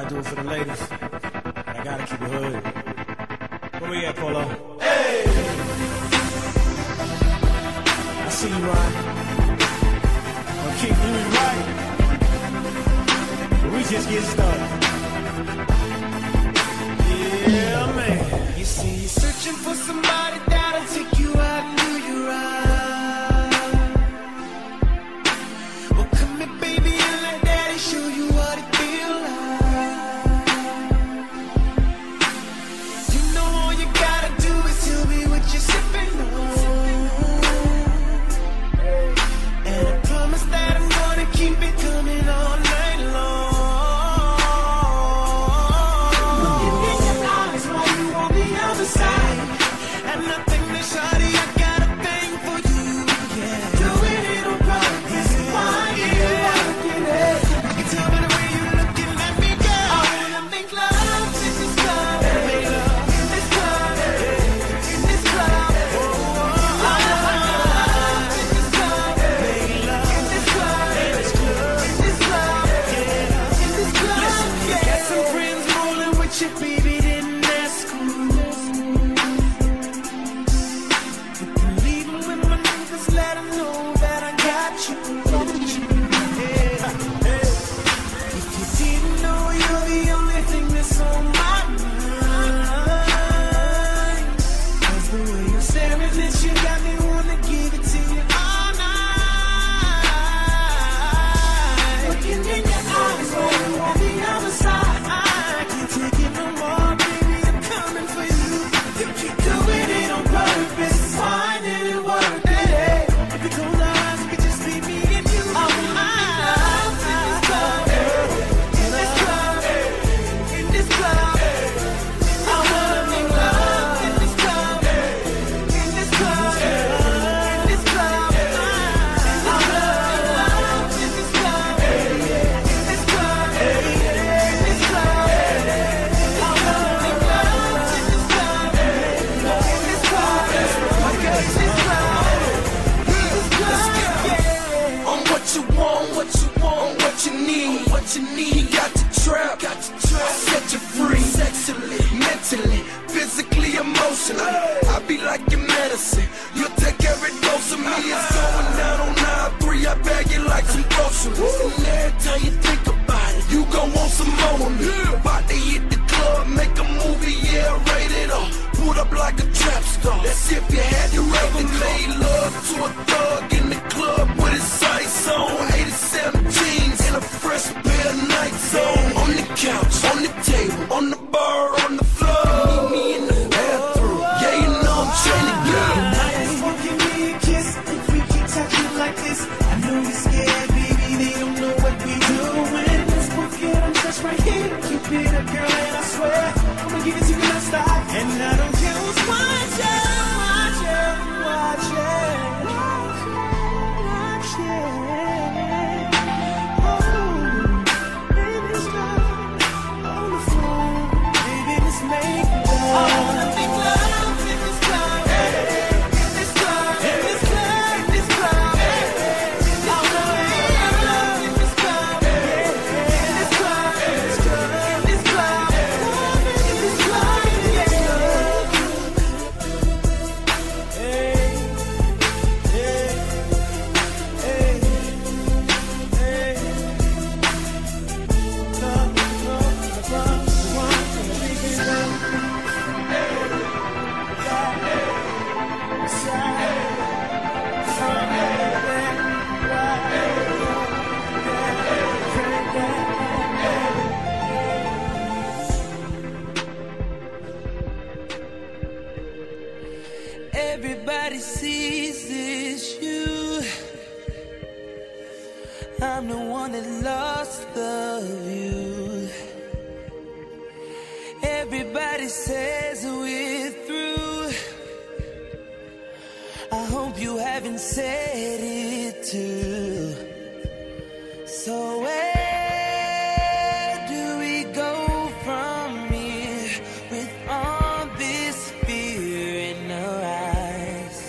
gotta do it for the ladies. But I gotta keep it hood. Where we at, Polo? Hey! I see you, Ryan. Gonna keep doing right. But we just get started. Yeah, man. You see, you're searching for somebody that'll take you out and do you right. Well, come here, baby, and let daddy show you what it feels like. You know all you gotta do is tell me what you're sipping on. And I promise that I'm gonna keep it coming all night long. Looking in your eyes while you on the other side. And I think that shawty, I got a thing for you. Yeah, doing it on purpose. Why you working it? You can tell by the way you're looking at me, girl. I wanna make love in this club. Make love in this club. In this club. I wanna make love in this club. Make love in this club. In this club. In this club. Yeah. In this club. Listen, you got some friends rolling with you, baby. Didn't ask who. You can leave 'em with my niggas, let 'em know that I got you. Yeah. Hey. If you didn't know, you're the only thing that's on my mind. 'Cause the way you're staring at you got me wanna give it to you all night. Looking in your eyes while you on the other side. I can't take it no more, baby, I'm coming for you. You keep doing it on purpose. Why did it work? Hey, if you close our eyes, it could just be me and you. I want love in this club. In this club. In this club. I wanna make love in this club. In this club. In this club. I wanna make love in this club. In this club. In this club. I wanna make love in this club. In this club. My girl, in this club. This club. Yeah. On what you want, what you need. You got the trap, set you free, sexually, mentally, physically, emotionally. I be like your medicine. You'll take every dose of me. It's going down on 9-3. I bag you like some groceries. And every time you think about it, you gon' want some more of me. About to hit the club, make a movie, yeah, rated R. Put up like a trap star. That's if you had your ever made love to a thug in the club with his sights on. 87 jeans and a fresh pair of Nikes on. On the couch, on the table, on the bar, on the floor. Meet me in the bathroom. Yeah, you know I'm trying to get it. Nice, give me a kiss. If we keep talking like this, I know you're scared, baby. They don't know what we doing. Let's both get undressed right here. Keep it up, girl, and I swear I'ma give it to you non-stop. And I don't care who's watching, watching, watching, watching. Oh, baby, it's love on the floor. Baby, let's make love. I wanna make love in this club. In this club. In this club. In this club. I wanna make love in this club. In this club. In this club. In this club. In this club. Yeah. Hey, hey, hey, hey. Love, love, love, one, big love. Everybody sees this you. I'm the one that lost the view. Everybody says we're through. I hope you haven't said it too. So where do we go from here with all this fear in our eyes?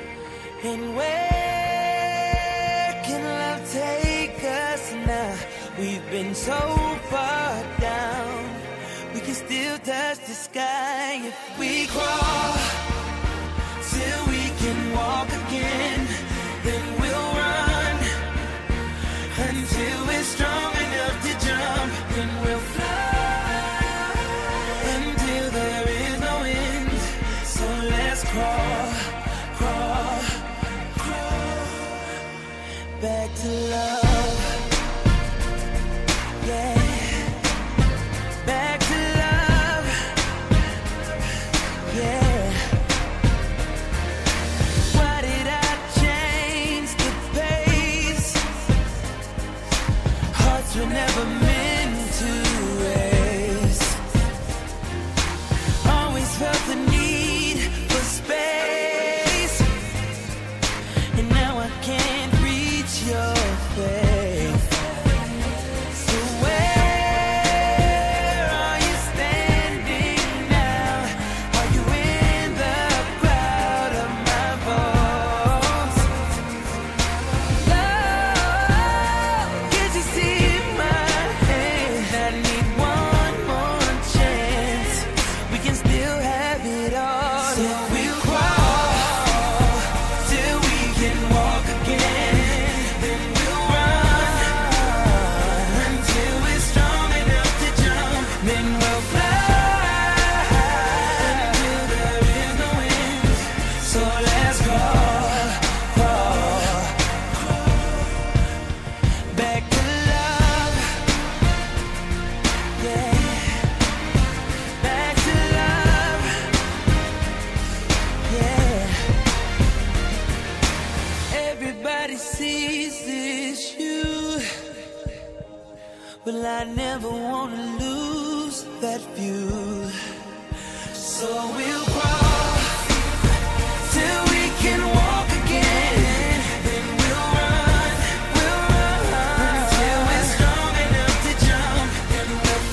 And where can love take us now We've been so far down, we can still touch the sky if we crawl till we can walk again. Then we'll run until we're strong enough to jump. Then we'll fly until there is no end. So let's crawl, crawl, crawl back to love. Yeah, back to love. Yeah. Why did I change the pace? Hearts were never meant to race. Always felt the need for space, and now I can't reach your face. So where are you standing now? Are you in the crowd of my voice? Love, can't you see my hand? I need one more chance. We can still have it all. So we'll crawl till we can walk again. Then we'll run until we're strong enough to jump. Then we'll fly until there is no end. So let's crawl, crawl, crawl back to love. Yeah, back to love. Yeah. Everybody sees this you, but I never wanna lose that view. So we'll crawl till we can walk again. Then we'll run until we're strong enough to jump. Then we'll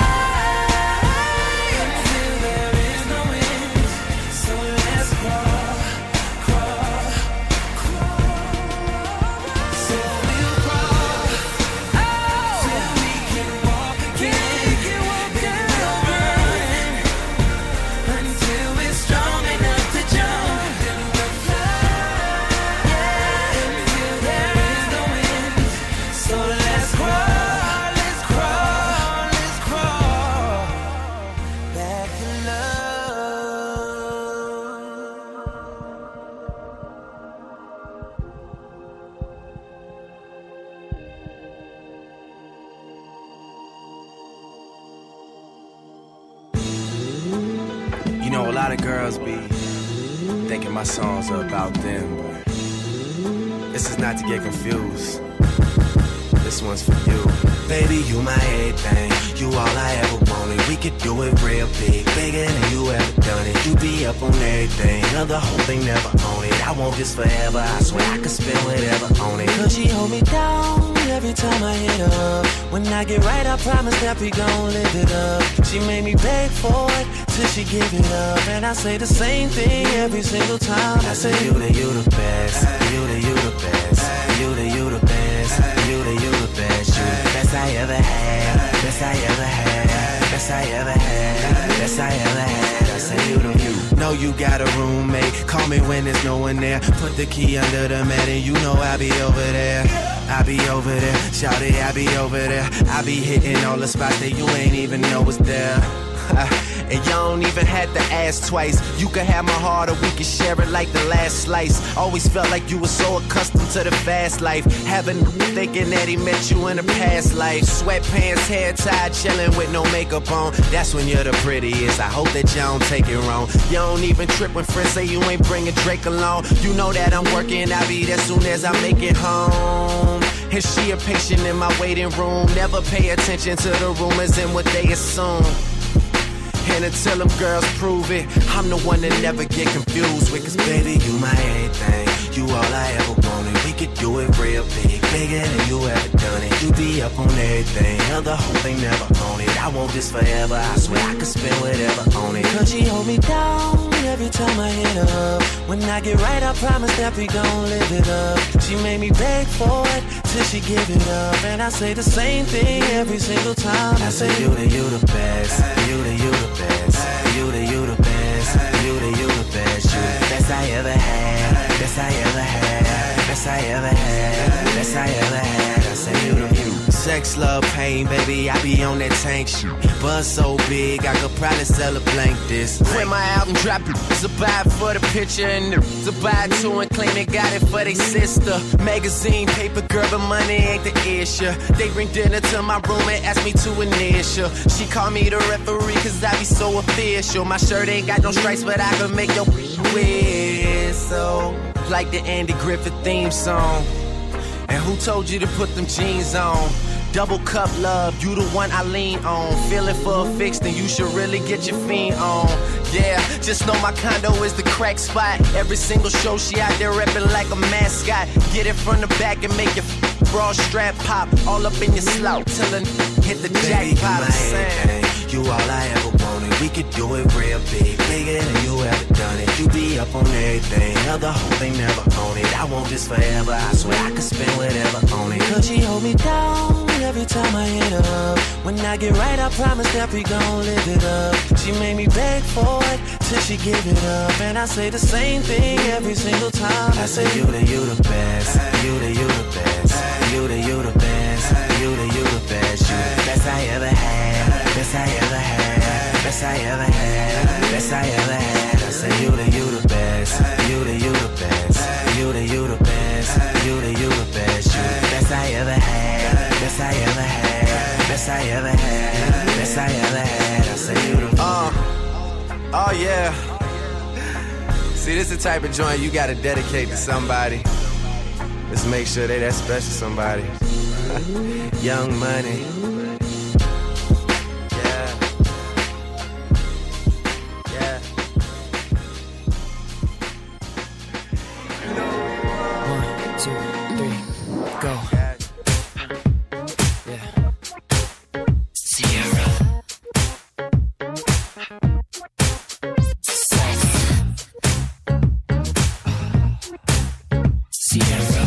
fly until there is no end. So let's crawl, crawl, crawl. So we'll crawl till we can walk again. Then we'll run until we're strong enough to jump. Then we'll fly until there is no end. So let's crawl, let's crawl, let's crawl back to love. You know, a lot of girls be thinking my songs are about them, but this is not to get confused. This one's for you. Baby, you my everything. You all I ever wanted. We could do it real big, bigger than you ever done it. You be up on everything, love the whole thing, never own it. I want this forever, I swear I could spend whatever on it. Cause she hold me down every time I hit her. When I get right, I promise that we gon' live it up. She made me beg for it till she give it up, and I say the same thing every single time. I say you the best, you the best, you the best, you the best, you best I ever had, best I ever had, best I ever had, best I ever had. I say you the you. Know you got a roommate, call me when there's no one there. Put the key under the mat and you know I'll be over there. I be over there, shout it, I be over there. I be hitting all the spots that you ain't even know was there. And you don't even have to ask twice. You can have my heart or we can share it like the last slice. Always felt like you were so accustomed to the fast life. Having thinking that he met you in a past life. Sweatpants, hair tied, chilling with no makeup on. That's when you're the prettiest. I hope that you don't take it wrong. You don't even trip when friends say you ain't bringing Drake along. You know that I'm working, I'll be there soon as I make it home. And she a patient in my waiting room. Never pay attention to the rumors and what they assume. And until them girls prove it, I'm the one that never get confused with. Cause baby, you my everything, you all I ever wanted. We could do it real big, bigger than you ever done it. You be up on everything, other whole thing never own it. I want this forever, I swear I could spend whatever on it. Cause she hold me down every time I hit up. When I get right, I promise that we gon' live it up. She made me beg for it till she give it up. And I say the same thing every single time. I say you the best, you the best, you the best, you the best, you the best I ever had, best I ever had, best I ever had, best I ever had. I say you the sex, love, pain, baby, I be on that tank shit. Buzz so big, I could probably sell a blank this. When my album drop, it's a buy for the picture and the buy two and claim they got it for they sister. Magazine, paper, girl, but money ain't the issue. They bring dinner to my room and ask me to initial. She call me the referee cause I be so official. My shirt ain't got no stripes, but I can make your whistle. Like the Andy Griffith theme song. And who told you to put them jeans on? Double cup love, you the one I lean on. Feeling for a fix, then you should really get your fiend on. Yeah, just know my condo is the crack spot. Every single show she out there reppin' like a mascot. Get it from the back and make your bra strap pop. All up in your slot till the hit the jackpot. You all I ever wanted. We could do it real big, bigger than you ever done it. You be up on everything, other whole thing never own it. I want this forever, I swear I could spend whatever on it. Cause she hold me down every time I hit up. When I get right, I promise that we gon' live it up. She made me beg for it till she give it up. And I say the same thing every single time. I say you the best, you the best, you the best, you the best, you the best I ever had, best I ever had, best I ever had, best I ever had. I say you the best, you the best, you the best, you the best, you the best I ever had, best I ever had, best I ever had, best I ever had. I say you the oh yeah. See, this is the type of joint you gotta dedicate to somebody. Let's make sure they that special somebody. Young Money. Yeah. Yeah. 1, 2, 3, go. Yeah. Sierra. Sierra.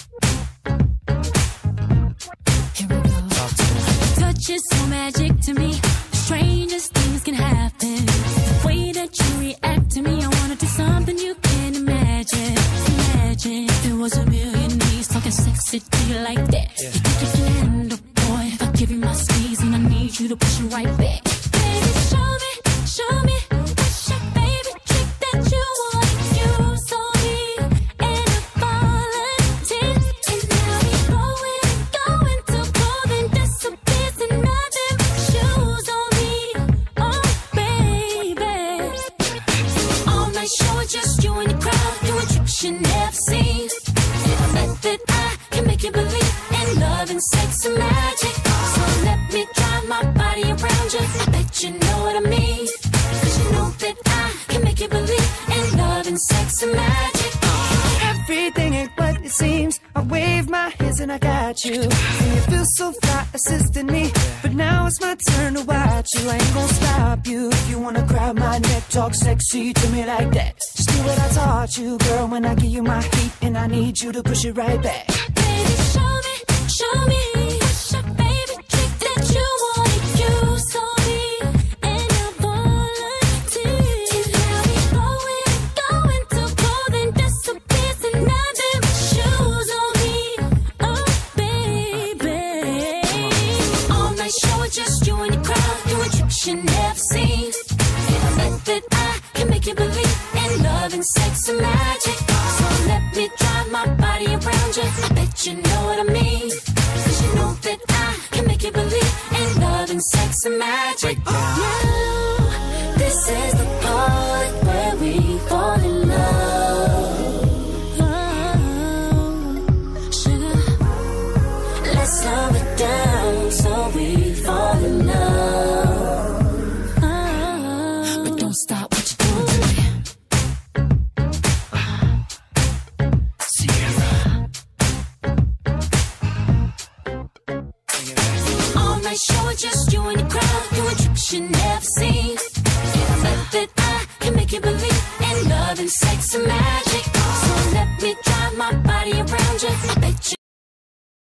Here we go. Touch is so magic to me. The strangest things can happen. The way that you react to me, I wanna do something you can't imagine. Imagine if there was a million knees talking sexy to you like that. You think you can handle, boy? If I give you my squeeze and I need you to push it right back. Baby, show me, what's your favorite trick that you want to use on me? And I volunteer, and now we going to pull and disappears and nothing but shoes on me. Oh, baby. All night show, just you and the crowd doing tricks you never seen. And I bet that I can make you believe in love and sex and magic. So let me drive my body around you. I bet you know what I mean. Cause you know that I can make you believe in love and sex and magic. Everything ain't what it seems. I wave my hands and I got you. And you feel so fly assisting me. But now it's my turn to watch you. I ain't gonna stop you. If you wanna grab my neck, talk sexy to me like that. Just do what I taught you, girl, when I give you my heat. And I need you to push it right back. Baby, show me, what's your favorite trick that you want to use on me? And I volunteer. And now we going to pull and disappears and nothing but shoes on me. Oh, baby. All night show, just you and the crowd doing tricks you never seen. And I bet that I can make you believe in love and sex and magic. So let me drive my body around you. I bet you know what I mean. Cause you know that I can make you believe in love and sex and magic. Now, this is the part where we fall in love. Oh, sugar, let's slow it down so we fall in love. Oh, but don't stop what you're doing to me. Sierra. having sex and magic. So let me drive my body around you. I bet you